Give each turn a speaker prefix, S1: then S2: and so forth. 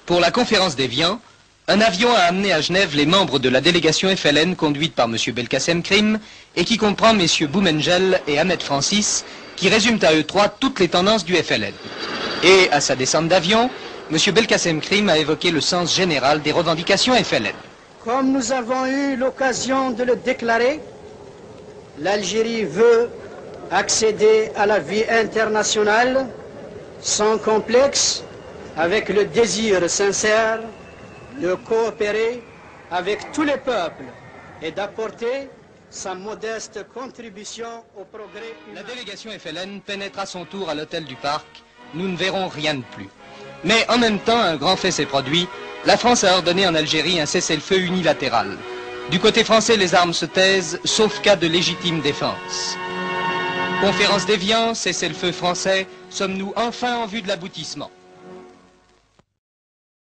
S1: Pour la conférence d'Évian, un avion a amené à Genève les membres de la délégation FLN conduite par M. Belkacem Krim et qui comprend MM. Boumengel et Ahmed Francis qui résument à eux trois toutes les tendances du FLN. Et à sa descente d'avion, M. Belkacem Krim a évoqué le sens général des revendications FLN.
S2: Comme nous avons eu l'occasion de le déclarer, l'Algérie veut accéder à la vie internationale sans complexe, avec le désir sincère de coopérer avec tous les peuples et d'apporter sa modeste contribution au progrès humain.
S1: La délégation FLN pénètre à son tour à l'hôtel du Parc. Nous ne verrons rien de plus. Mais en même temps, un grand fait s'est produit. La France a ordonné en Algérie un cessez-le-feu unilatéral. Du côté français, les armes se taisent, sauf cas de légitime défense. Conférence d'Évian, cessez-le-feu français, sommes-nous enfin en vue de l'aboutissement?